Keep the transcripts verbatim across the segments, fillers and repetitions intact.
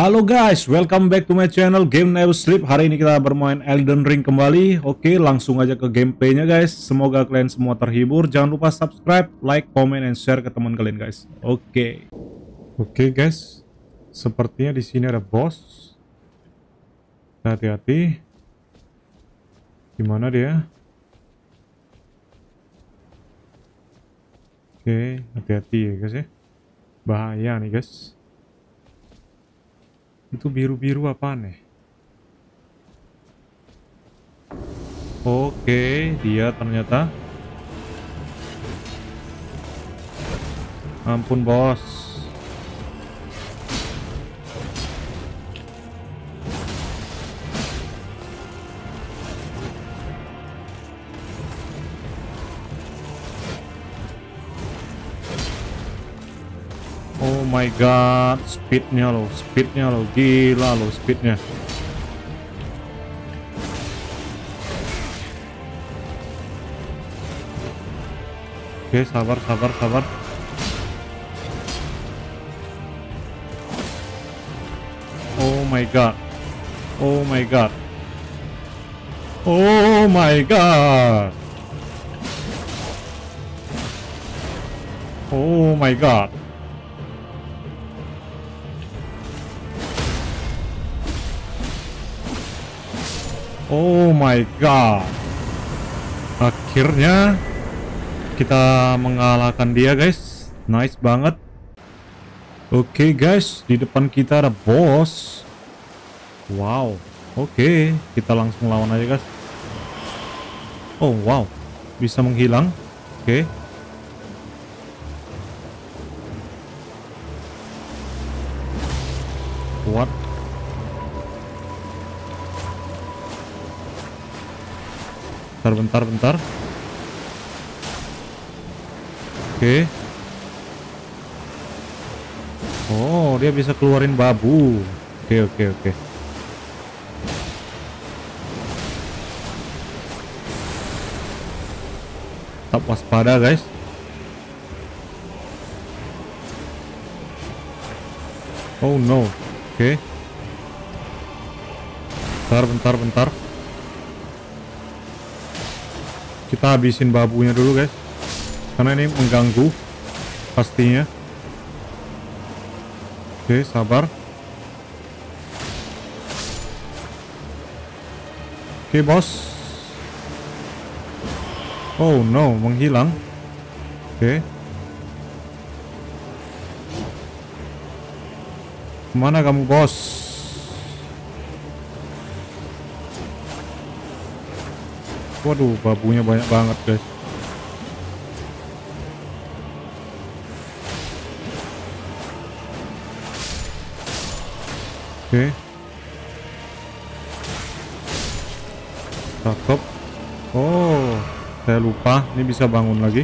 Halo guys, welcome back to my channel Game Never Sleep. Hari ini kita bermain Elden Ring kembali. Oke, langsung aja ke gameplaynya guys. Semoga kalian semua terhibur. Jangan lupa subscribe, like, comment, and share ke teman kalian guys. Oke, oke guys. Sepertinya di sini ada boss. Hati-hati. Gimana dia? Oke, hati-hati ya guys ya. Bahaya nih guys. Itu biru-biru apa nih? Oke, dia ternyata. Ampun bos. Oh my god, speednya loh, speednya loh, gila loh speednya. Oke, sabar, sabar, sabar. Oh my god, oh my god, oh my god, oh my god. Oh my god. Akhirnya kita mengalahkan dia guys. Nice banget. Oke guys, di depan kita ada boss. Wow. Oke, kita langsung lawan aja guys. Oh wow, bisa menghilang. Oke. What? Bentar, bentar, bentar. Oke. Oh, dia bisa keluarin babu. Oke, oke, oke. Tetap waspada, guys. Oh no. Oke. Bentar, bentar, bentar. Kita habisin babunya dulu guys, karena ini mengganggu pastinya. Oke, sabar. Oke bos. Oh no, menghilang. Oke. Kemana kamu bos? Waduh, babunya banyak banget guys. Oke. Cakep. Oh, saya lupa. Ini bisa bangun lagi.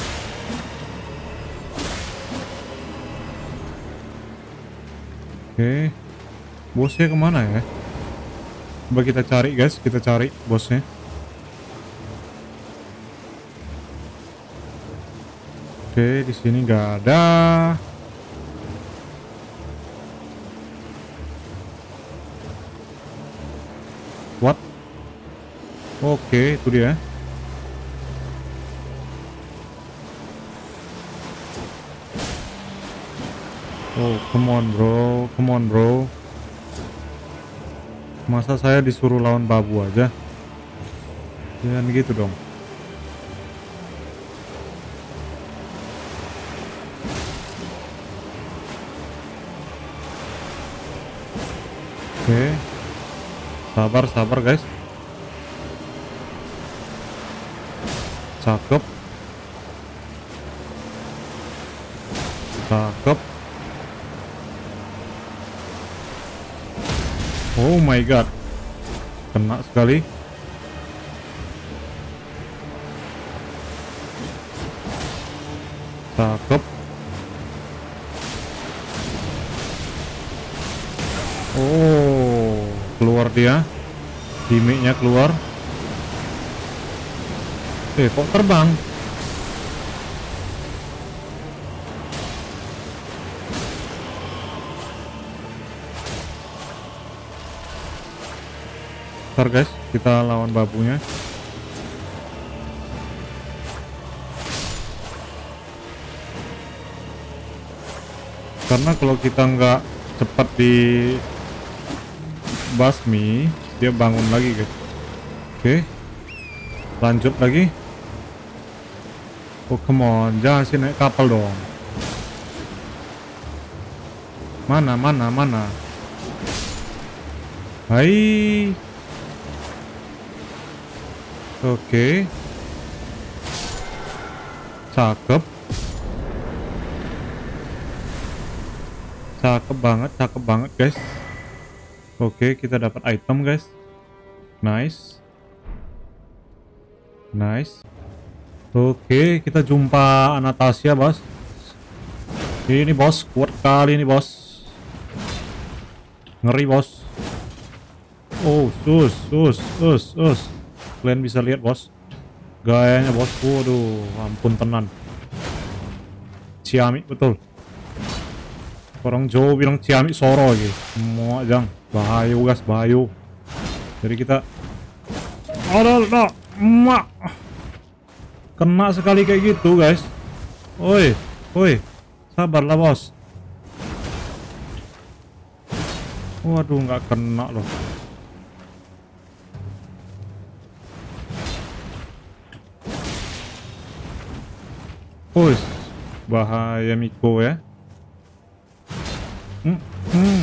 Oke. Bosnya kemana ya? Coba kita cari guys. Kita cari bosnya. Oke, di sini nggak ada. What? Oke, itu dia. Oh, come on bro, come on bro. Masa saya disuruh lawan babu aja? Jangan gitu dong. Oke, sabar, sabar guys. Cakep, cakep. Oh my god, kena sekali. Cakep. Oh, keluar dia. Gimmicknya keluar. Eh, kok terbang? Ntar guys, kita lawan babunya. Karena kalau kita nggak cepat di basmi, dia bangun lagi guys. Oke, lanjut lagi. Oh come on, jangan sih naik kapal dong. Mana, mana, mana. Hai. Oke. Cakep. Cakep banget, cakep banget guys. Oke, kita dapat item guys. Nice. Nice. Oke, kita jumpa Anastasia bos. Ini bos, kuat kali ini bos. Ngeri bos. Oh, sus, sus, sus, sus. Kalian bisa lihat bos, gayanya bos. Waduh, ampun tenan. Ciamik betul. Orang Jawa bilang ciamik soro lagi. Mau jang, bahayu guys, bahayu. Jadi kita, ada, ada, emak. Kena sekali kayak gitu guys. Oi, oi, sabarlah bos. Waduh, nggak kena loh. Push, bahaya Miko ya. Hmm, hmm.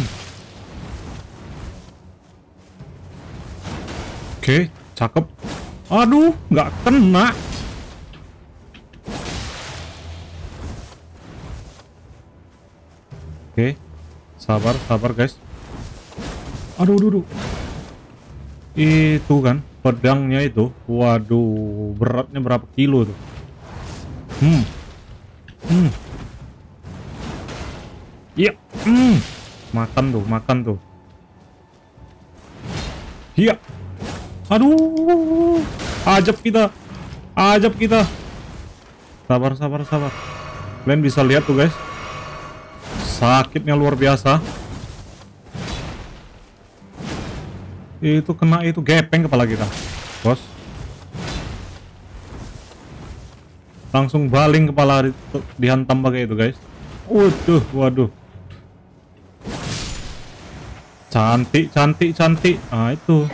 Oke, cakep. Aduh, nggak kena. Oke, sabar, sabar guys. Aduh, aduh, aduh. Itu kan pedangnya itu. Waduh, beratnya berapa kilo tuh? Hmm. Hmm. Iya. Hmm. Makan tuh, makan tuh. Iya. Aduh. Ajab kita. Ajab kita. Sabar, sabar, sabar. Kalian bisa lihat tuh guys. Sakitnya luar biasa. Itu kena itu gepeng kepala kita, bos. Langsung baling kepala di, dihantam pakai itu guys. Waduh, waduh. Cantik, cantik, cantik. Ah itu.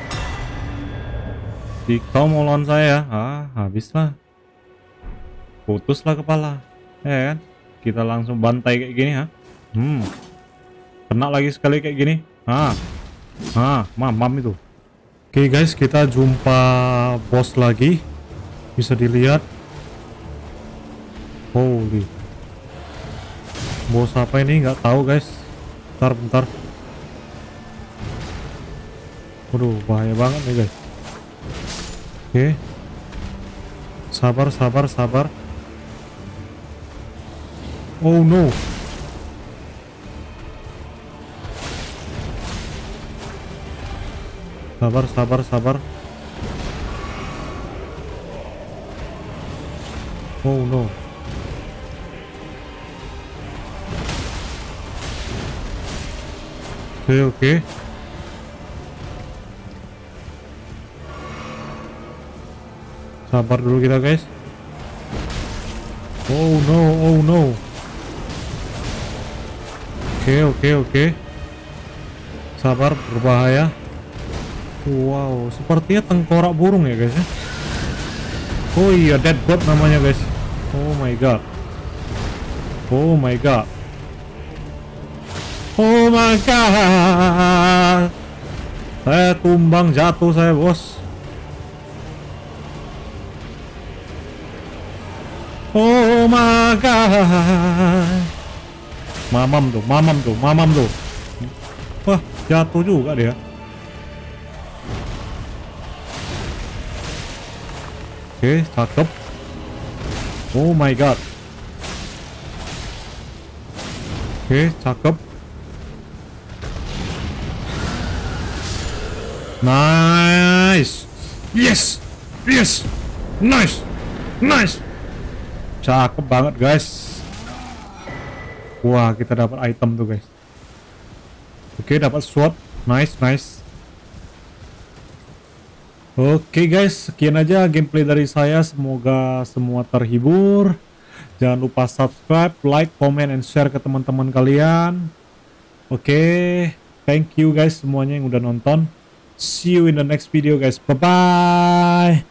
Jika mau lawan saya, ah habislah. Putuslah kepala. Ya kan? Kita langsung bantai kayak gini ha. Hmm. Kena lagi sekali kayak gini. Ah. Ah, mamam itu. Oke guys, kita jumpa bos lagi. Bisa dilihat. Holy. Bos apa ini? Nggak tahu guys. Bentar, bentar. Waduh, bahaya banget nih guys. Oke. Sabar, sabar, sabar. Oh no. Sabar, sabar, sabar. Oh no. Oke, oke. Sabar dulu kita guys. Oh no, oh no. Oke, oke, oke. Sabar, berbahaya. Wow, sepertinya tengkorak burung ya guys ya. Oh iya, dead god namanya guys. Oh my god. Oh my god. Oh my god. Saya tumbang, jatuh saya bos. Oh my god. Mamam tuh, mamam tuh, mamam tuh. Wah, jatuh juga dia. Oke, cakep. Oh my god. Oke, cakep. Nice. Yes. Yes. Nice. Nice. Cakep banget guys. Wah, kita dapat item tuh guys. Oke, dapat sword. Nice, nice. Oke guys, sekian aja gameplay dari saya. Semoga semua terhibur. Jangan lupa subscribe, like, comment, and share ke teman-teman kalian. Oke, thank you guys semuanya yang udah nonton. See you in the next video guys. Bye-bye.